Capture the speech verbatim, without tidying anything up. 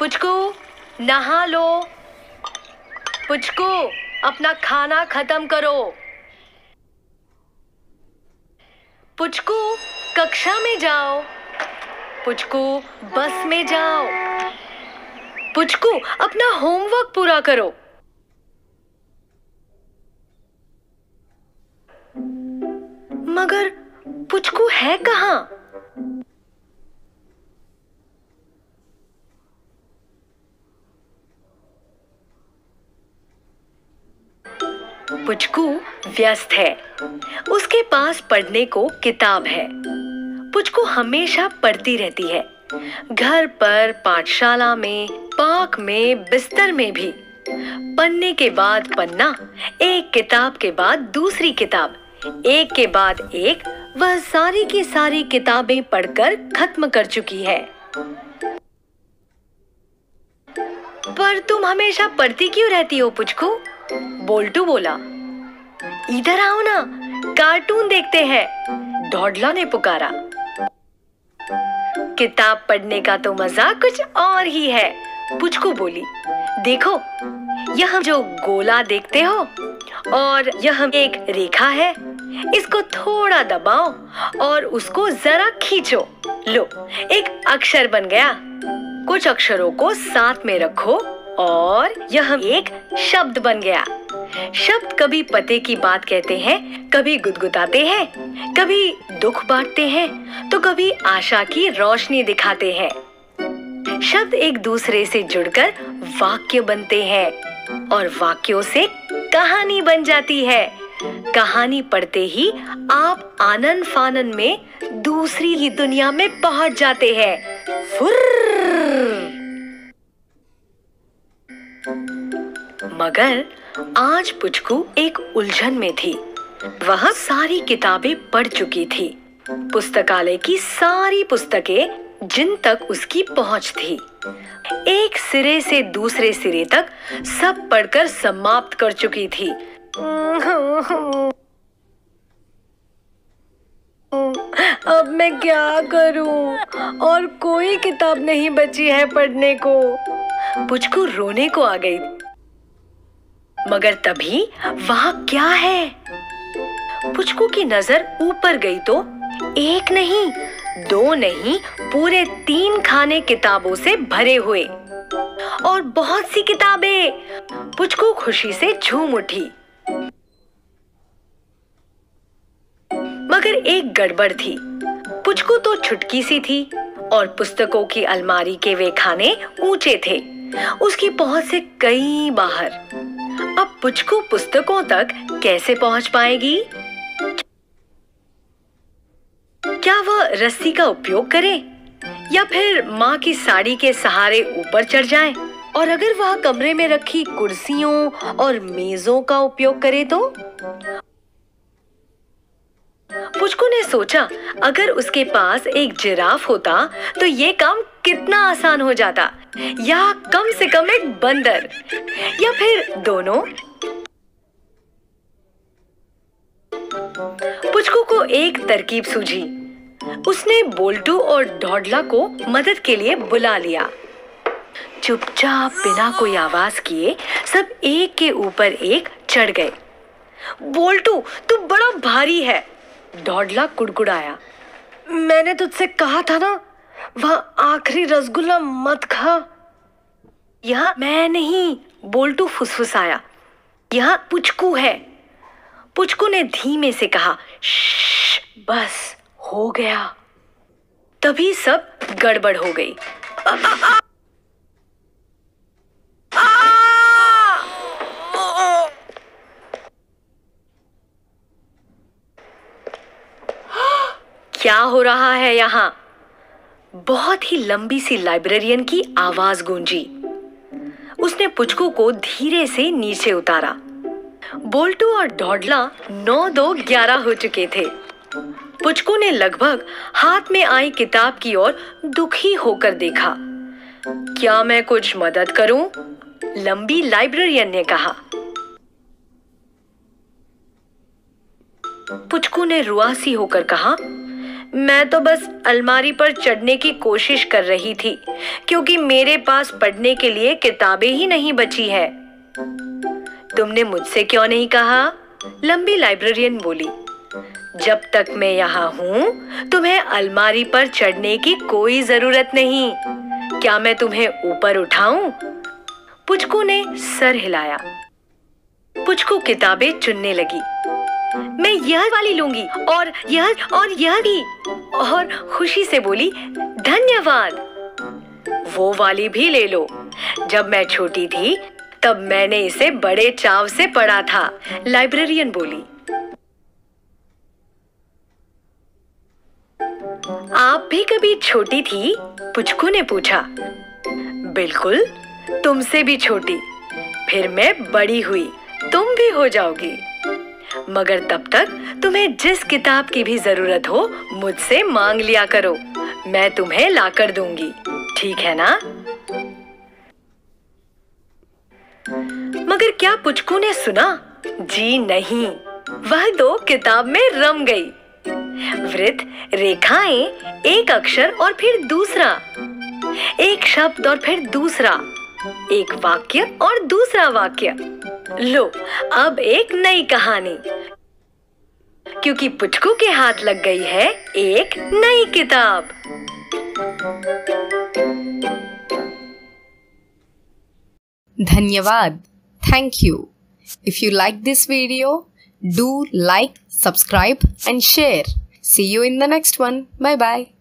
पुचकू, नहा लो। पुचकू, अपना खाना खत्म करो। पुचकू, कक्षा में जाओ। पुचकू, बस में जाओ। पुचकू, अपना होमवर्क पूरा करो। मगर पुचकू है कहाँ? पुचकू व्यस्त है। उसके पास पढ़ने को किताब है। पुचकू हमेशा पढ़ती रहती है, घर पर, पाठशाला में, पार्क में, बिस्तर में भी। पन्ने के बाद पन्ना, एक किताब के बाद दूसरी किताब, एक के बाद एक, वह सारी की सारी किताबें पढ़कर खत्म कर चुकी है। पर तुम हमेशा पढ़ती क्यों रहती हो पुचकू? बोल्टू बोला। इधर आओ ना, कार्टून देखते हैं, ढोढला ने पुकारा। किताब पढ़ने का तो मजा कुछ और ही है, पुचकू बोली। देखो, यह जो गोला देखते हो और यह एक रेखा है, इसको थोड़ा दबाओ और उसको जरा खींचो। लो, एक अक्षर बन गया। कुछ अक्षरों को साथ में रखो और यह एक शब्द बन गया। शब्द कभी पते की बात कहते हैं, कभी गुदगुदाते हैं, कभी दुख बांटते हैं, तो कभी आशा की रोशनी दिखाते हैं। शब्द एक दूसरे से जुड़कर वाक्य बनते हैं और वाक्यों से कहानी बन जाती है। कहानी पढ़ते ही आप आनन फानन में दूसरी ही दुनिया में पहुंच जाते हैं। मगर आज पुचकू एक उलझन में थी। वह सारी किताबें पढ़ चुकी थी, पुस्तकालय की सारी पुस्तकें जिन तक उसकी पहुंच थी। एक सिरे से दूसरे सिरे तक सब पढ़कर समाप्त कर चुकी थी। अब मैं क्या करूं? और कोई किताब नहीं बची है पढ़ने को। पुचकू रोने को आ गई। मगर तभी वहां क्या है? पुचकू की नजर ऊपर गई तो एक नहीं, दो नहीं, पूरे तीन खाने किताबों से भरे हुए और बहुत सी किताबें। पुचकू खुशी से झूम उठी। मगर एक गड़बड़ थी। पुचकू तो छुटकी सी थी और पुस्तकों की अलमारी के वे खाने ऊंचे थे, उसकी पहुंच से कई बाहर। अब पुचकू पुस्तकों तक कैसे पहुंच पाएगी? क्या वह रस्सी का उपयोग करे या फिर माँ की साड़ी के सहारे ऊपर चढ़ जाए? और अगर वह कमरे में रखी कुर्सियों और मेजों का उपयोग करे तो? पुचकू ने सोचा, अगर उसके पास एक जिराफ होता तो ये काम कितना आसान हो जाता, या कम से कम एक बंदर, या फिर दोनों। पुचकू को एक तरकीब सूझी। उसने बोल्टू और ढोढला को मदद के लिए बुला लिया। चुपचाप बिना कोई आवाज किए सब एक के ऊपर एक चढ़ गए। बोल्टू, तू बड़ा भारी है, ढोढला कुड़कुड़ाया। मैंने तुझसे कहा था ना, वह आखिरी रसगुल्ला मत खा। यह मैं नहीं, बोल्टू फुसफुसाया। यह पुचकू है। पुचकू ने धीमे से कहा, श्श, बस हो गया। तभी सब गड़बड़ हो गई। आ, आ, आ, आ, क्या हो रहा है यहाँ? बहुत ही लंबी सी लाइब्रेरियन की आवाज गूंजी। उसने पुचकू को धीरे से नीचे उतारा। बोल्टू और ढोढला नौ दो ग्यारह हो चुके थे। पुचकू ने लगभग हाथ में आई किताब की ओर दुखी होकर देखा। क्या मैं कुछ मदद करूं? लंबी लाइब्रेरियन ने कहा। पुचकू ने रुआसी होकर कहा, मैं तो बस अलमारी पर चढ़ने की कोशिश कर रही थी, क्योंकि मेरे पास पढ़ने के लिए किताबें ही नहीं बची है। तुमने मुझसे क्यों नहीं कहा? लंबी लाइब्रेरियन बोली। जब तक मैं यहाँ हूँ, तुम्हें अलमारी पर चढ़ने की कोई जरूरत नहीं। क्या मैं तुम्हें ऊपर उठाऊं? पुचकू ने सर हिलाया। पुचकू किताबें चुनने लगी। मैं यह वाली लूंगी और यह और यह भी, और खुशी से बोली, धन्यवाद। वो वाली भी ले लो। जब मैं छोटी थी तब मैंने इसे बड़े चाव से पढ़ा था, लाइब्रेरियन बोली। आप भी कभी छोटी थी? पुचकू ने पूछा। बिल्कुल, तुमसे भी छोटी। फिर मैं बड़ी हुई, तुम भी हो जाओगी। मगर तब तक तुम्हें जिस किताब की भी जरूरत हो, मुझसे मांग लिया करो। मैं तुम्हें लाकर दूंगी, ठीक है ना? मगर क्या पुचकू ने सुना? जी नहीं, वह तो किताब में रम गई। वृत्त, रेखाएं, एक अक्षर और फिर दूसरा, एक शब्द और फिर दूसरा, एक वाक्य और दूसरा वाक्य। लो, अब एक नई कहानी, क्योंकि पुचकू के हाथ लग गई है एक नई किताब। धन्यवाद। Thank you. If you like this video, do like, subscribe and share. See you in the next one. Bye bye.